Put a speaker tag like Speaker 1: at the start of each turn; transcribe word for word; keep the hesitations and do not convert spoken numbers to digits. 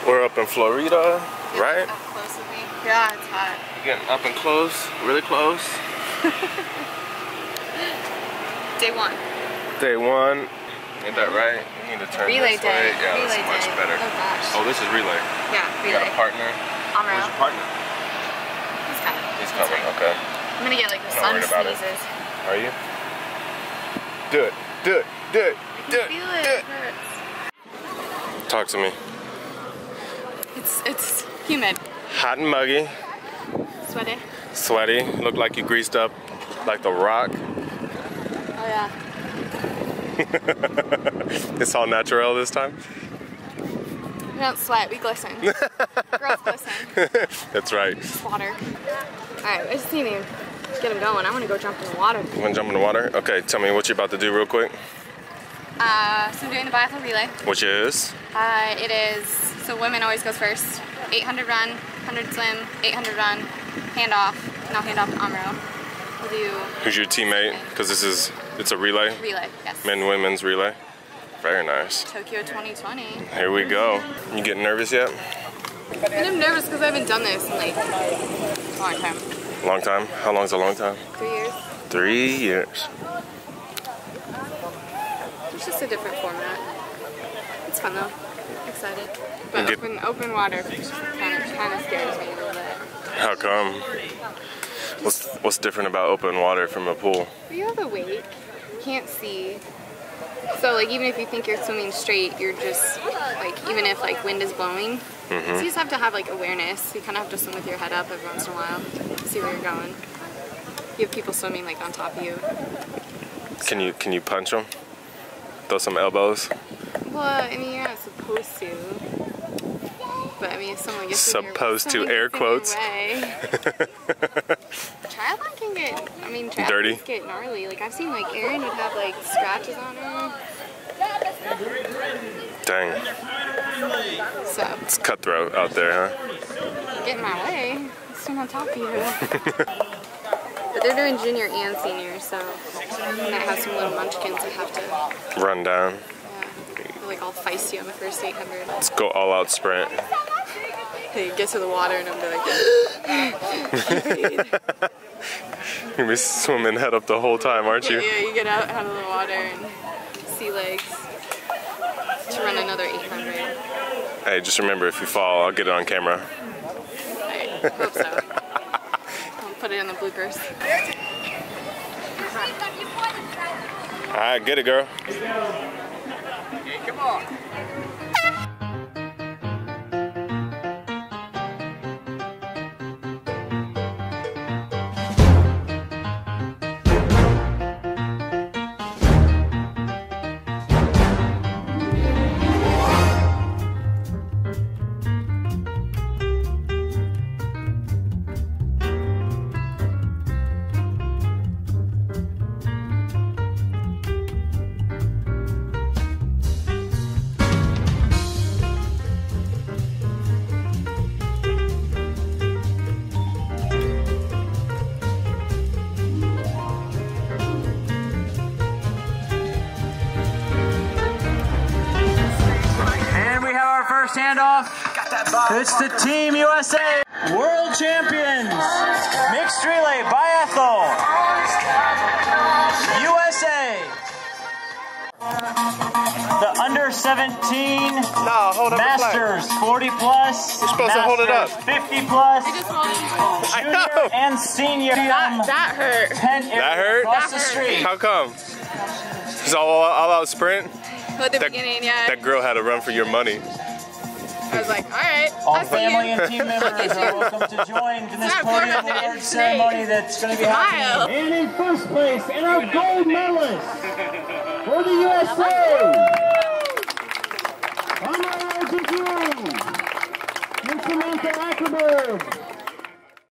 Speaker 1: We're up in Florida,
Speaker 2: Get
Speaker 1: right?
Speaker 2: Up close with me. Yeah, it's hot.
Speaker 1: You're getting up and close, really close.
Speaker 2: Day one.
Speaker 1: Day one. Ain't that right? You need to turn
Speaker 2: Relay
Speaker 1: this way.
Speaker 2: day.
Speaker 1: Yeah,
Speaker 2: Relay
Speaker 1: that's much
Speaker 2: day.
Speaker 1: better.
Speaker 2: Oh gosh.
Speaker 1: Oh, this is relay.
Speaker 2: Yeah,
Speaker 1: You
Speaker 2: relay.
Speaker 1: got a partner?
Speaker 2: Amro.
Speaker 1: Where's your partner?
Speaker 2: He's coming.
Speaker 1: He's coming, okay.
Speaker 2: I'm gonna get like the
Speaker 1: I'm
Speaker 2: sun
Speaker 1: not worried about it.
Speaker 2: sneezes.
Speaker 1: Are you? Do it, do it, do it,
Speaker 2: I
Speaker 1: do
Speaker 2: can
Speaker 1: it,
Speaker 2: feel
Speaker 1: do
Speaker 2: it.
Speaker 1: it.
Speaker 2: It hurts.
Speaker 1: Talk to me.
Speaker 2: It's it's humid.
Speaker 1: Hot and muggy.
Speaker 2: Sweaty.
Speaker 1: Sweaty. Look like you greased up like The Rock.
Speaker 2: Oh yeah.
Speaker 1: It's all natural this time?
Speaker 2: We don't sweat, we glisten. Girls glisten.
Speaker 1: That's right.
Speaker 2: Just water. Alright, I just need to get him going. I want to go jump in the water.
Speaker 1: You want to jump in the water? Okay, tell me what you're about to do real quick.
Speaker 2: Uh, so I'm doing the Biathle relay.
Speaker 1: Which is?
Speaker 2: Uh, it is, so women always goes first. eight hundred run, one hundred swim, eight hundred run, hand off, and I'll hand off to Amro. We'll do...
Speaker 1: Who's your teammate? Because this is, it's a relay?
Speaker 2: Relay, yes.
Speaker 1: Men, women's relay. Very nice.
Speaker 2: Tokyo twenty twenty.
Speaker 1: Here we go. You getting nervous yet?
Speaker 2: I'm nervous because I haven't done this in like a long time.
Speaker 1: Long time? How long's a long time?
Speaker 2: Three years.
Speaker 1: Three years.
Speaker 2: It's just a different format. It's fun though. Excited. But
Speaker 1: get,
Speaker 2: open open water kind of kind of scares me a little bit.
Speaker 1: How come? What's what's different about open water from a pool?
Speaker 2: You have a wake. You can't see. So like even if you think you're swimming straight, you're just like even if like wind is blowing.
Speaker 1: Mm-hmm.
Speaker 2: So you just have to have like awareness. You kind of have to swim with your head up every once in a while to see where you're going. You have people swimming like on top of you.
Speaker 1: Can you can you punch them? Throw some elbows?
Speaker 2: Well, I mean, you're not supposed to. But I mean, if someone gets
Speaker 1: supposed
Speaker 2: in your,
Speaker 1: to air quotes.
Speaker 2: Triathlon can get, I mean, triathletes
Speaker 1: dirty.
Speaker 2: Get gnarly. Like I've seen, like Erin would have like scratches on her.
Speaker 1: Dang.
Speaker 2: So
Speaker 1: it's cutthroat out there, huh?
Speaker 2: Get in my way. I swim on top of you. But they're doing junior and senior, so I might have some little munchkins that have to
Speaker 1: run down.
Speaker 2: Yeah, they're like all feisty on the first eight hundred.
Speaker 1: Let's go all out sprint.
Speaker 2: They get to the water and I'm like,
Speaker 1: You'll be swimming head up the whole time, aren't you?
Speaker 2: Yeah, yeah, you get out, out of the water and sea legs to run another eight hundred.
Speaker 1: Hey, just remember, if you fall, I'll get it on camera.
Speaker 2: I hope so. I'll put it in the bloopers.
Speaker 1: Alright, get it, girl.
Speaker 3: Okay, come on.
Speaker 4: Handoff. It's the Team U S A World Champions Mixed Relay Biathle U S A. The under seventeen
Speaker 1: no, hold up
Speaker 4: Masters forty plus.
Speaker 1: You're supposed
Speaker 4: Masters
Speaker 1: to hold it up.
Speaker 4: fifty plus.
Speaker 1: I
Speaker 4: Junior
Speaker 1: know.
Speaker 4: and senior.
Speaker 2: That, that hurt.
Speaker 1: That hurt?
Speaker 4: Across
Speaker 2: That
Speaker 4: the street.
Speaker 1: How come? It's all, all out sprint?
Speaker 2: At the
Speaker 1: that,
Speaker 2: beginning, yeah.
Speaker 1: That girl had to run for your money.
Speaker 2: I was like, all right.
Speaker 4: All
Speaker 2: I'll see
Speaker 4: family
Speaker 2: you.
Speaker 4: and team members are welcome to join in this
Speaker 2: Not
Speaker 4: podium
Speaker 2: perfect.
Speaker 4: award ceremony that's going to be
Speaker 2: Smile.
Speaker 4: happening.
Speaker 5: And in first place, and our gold medalist for the U S A, Honor Argentina, and Samantha Ackerberg.